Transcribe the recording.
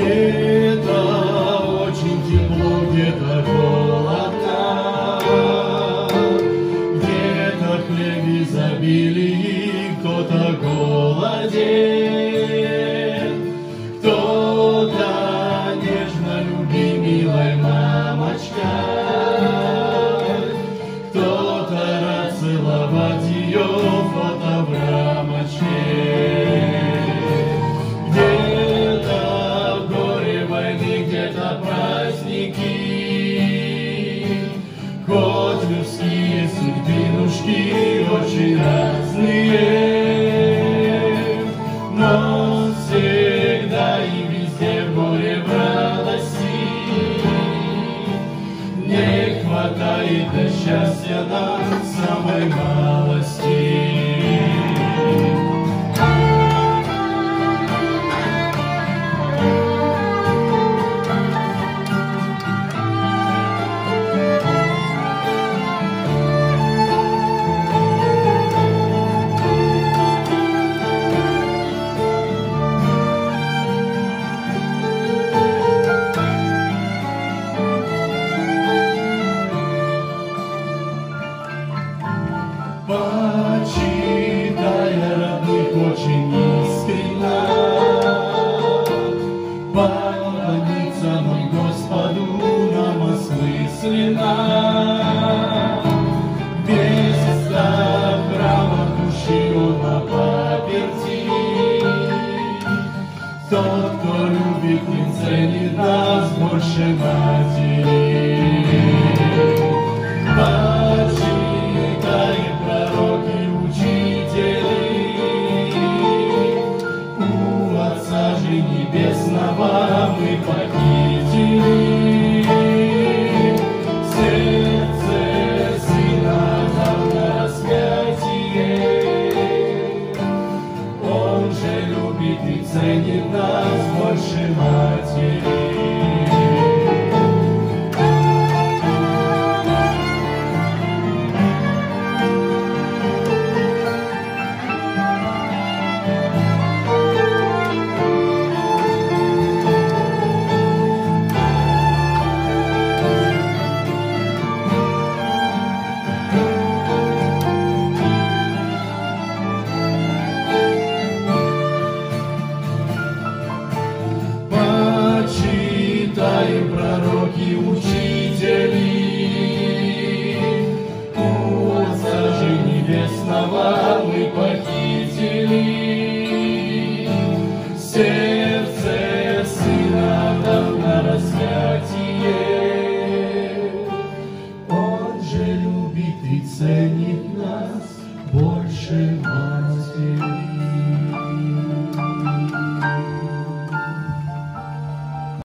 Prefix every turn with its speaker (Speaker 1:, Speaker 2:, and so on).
Speaker 1: Где-то очень тепло, где-то холодно, где-то хлеб изобилий, кто-то голоден, кто-то нежно люби, милая мамочка, кто-то рад целовать ее фото в рамочке. Где-то праздники, котлевские судьбинушки очень разные, но всегда и везде в горе, в радости не хватает до счастья нам самой малости. Почитая родных очень искренно, поклониться нам Господу нам осмысленно, без страха души он на паперти. Тот, кто любит и ценит нас больше матери. Небесного мы похитили сердце Сына нам на распятие. Он же любит и ценит нас больше матери.